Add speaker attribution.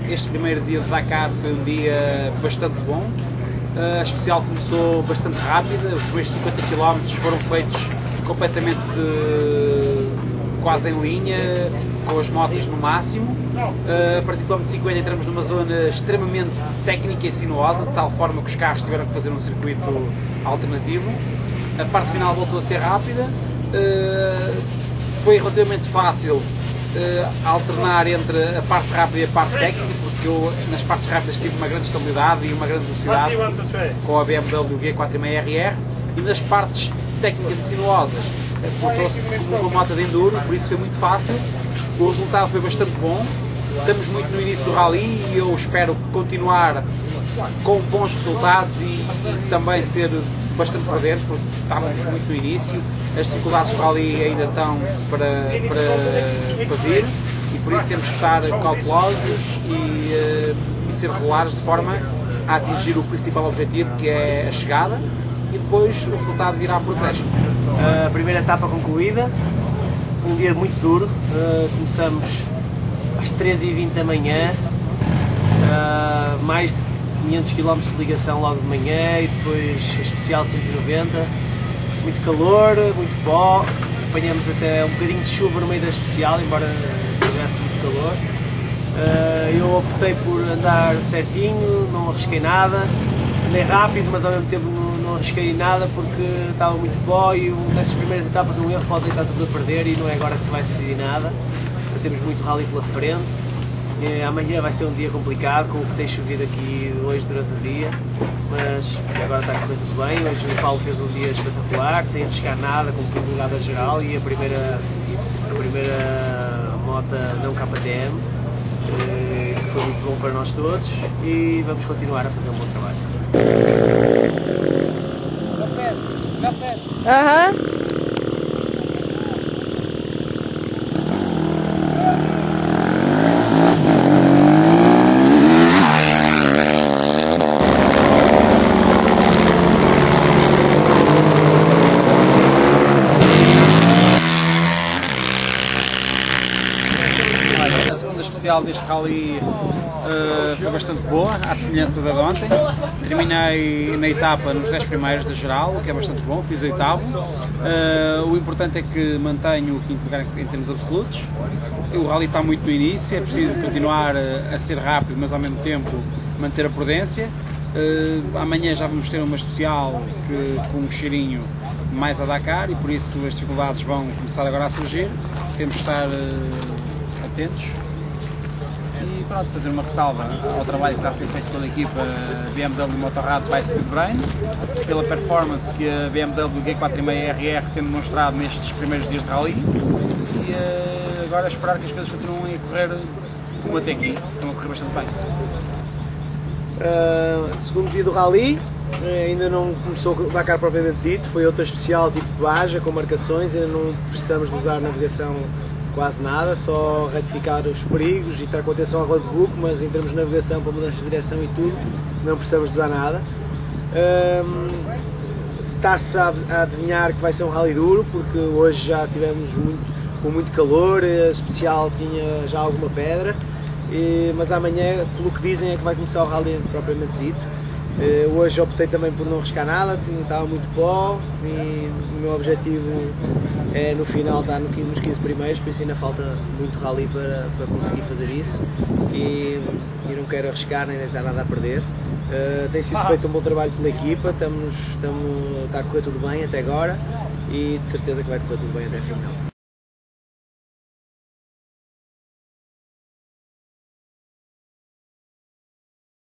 Speaker 1: este primeiro dia de Dakar foi um dia bastante bom. A especial começou bastante rápida, os primeiros 50 km foram feitos completamente quase em linha, com as motos no máximo. A partir do quilómetro 50 entramos numa zona extremamente técnica e sinuosa, de tal forma que os carros tiveram que fazer um circuito alternativo. A parte final voltou a ser rápida, foi relativamente fácil alternar entre a parte rápida e a parte técnica, porque eu nas partes rápidas tive uma grande estabilidade e uma grande velocidade com a BMW G4,5RR, e nas partes técnicas e sinuosas portou-se como uma moto de enduro, por isso foi muito fácil. O resultado foi bastante bom, estamos muito no início do rally e eu espero continuar com bons resultados e também ser bastante presente, porque estávamos muito no início, as dificuldades do rally ainda estão para vir e por isso temos que estar cautelosos e ser regulares de forma a atingir o principal objetivo, que é a chegada, e depois o resultado virá por trás.
Speaker 2: A primeira etapa concluída, um dia muito duro, começamos às 13h20 da manhã, mais de 500 km de ligação logo de manhã e depois a especial de 190, muito calor, muito pó, apanhamos até um bocadinho de chuva no meio da especial, embora tivesse muito calor. Eu optei por andar certinho, não arrisquei nada, andei rápido, mas ao mesmo tempo não arrisquei nada porque estava muito pó e nestas primeiras etapas um erro pode deitar tudo a perder e não é agora que se vai decidir nada. Temos muito rally pela frente. Amanhã vai ser um dia complicado, com o que tem chovido aqui hoje durante o dia, mas agora está a correr tudo bem. Hoje o Paulo fez um dia espetacular, sem arriscar nada, com tranquilidade geral, e a primeira moto não KTM, que foi muito bom para nós todos, e vamos continuar a fazer um bom trabalho.
Speaker 1: A segunda especial deste rally foi bastante boa, à semelhança da de ontem. Terminei na etapa nos 10 primeiros da geral, o que é bastante bom, fiz o oitavo. O importante é que mantenho o quinto lugar em termos absolutos. O rally está muito no início, é preciso continuar a ser rápido, mas ao mesmo tempo manter a prudência. Amanhã já vamos ter uma especial com um cheirinho mais a Dakar e por isso as dificuldades vão começar agora a surgir. Temos de estar atentos e pronto, fazer uma ressalva ao trabalho que está a ser feito pela equipa BMW Motorrad by Speedbrain, pela performance que a BMW G4,5RR tem demonstrado nestes primeiros dias de rally, e agora esperar que as coisas continuem a correr como até aqui, estão a correr bastante bem.
Speaker 2: Segundo dia do rally, ainda não começou o Dakar propriamente dito, foi outra especial tipo Baja, com marcações, ainda não precisamos de usar navegação quase nada, só retificar os perigos e estar com atenção ao roadbook, mas em termos de navegação para mudanças de direção e tudo, não precisamos de usar nada. Está-se a adivinhar que vai ser um rally duro, porque hoje já tivemos com muito calor, a especial tinha já alguma pedra, mas amanhã, pelo que dizem, é que vai começar o rally propriamente dito. Hoje optei também por não arriscar nada, estava muito pó e o meu objetivo é no final estar nos 15 primeiros, por isso ainda falta muito rally para conseguir fazer isso e não quero arriscar nem deixar nada a perder. Tem sido feito um bom trabalho pela equipa, está a correr tudo bem até agora e de certeza que vai correr tudo bem até a final.